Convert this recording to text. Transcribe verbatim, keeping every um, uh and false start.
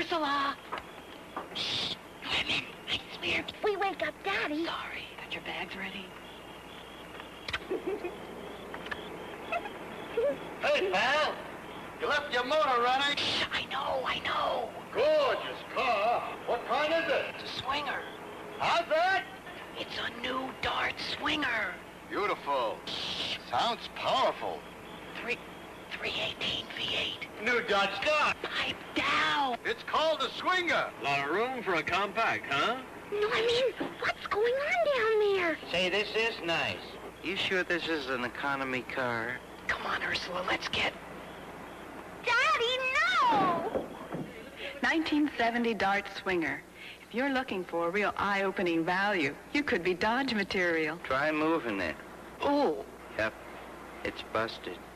Ursula! Shh! Women, I swear. If we wake up Daddy... Sorry. Got your bags ready? Hey, pal! You left your motor running? Shh, I know, I know. Gorgeous car. What kind is it? It's a Swinger. How's that? It's a new Dart Swinger. Beautiful. Shh. Sounds powerful. Three, three eighteen V eight. New Dodge Dart. Pipe down. It's called a Swinger. Lot of room for a compact, huh? Norman, what's going on down there? Say, this is nice. You sure this is an economy car? Come on, Ursula, let's get... Daddy, no! nineteen seventy Dart Swinger. If you're looking for a real eye-opening value, you could be Dodge material. Try moving it. Ooh. Yep, it's busted.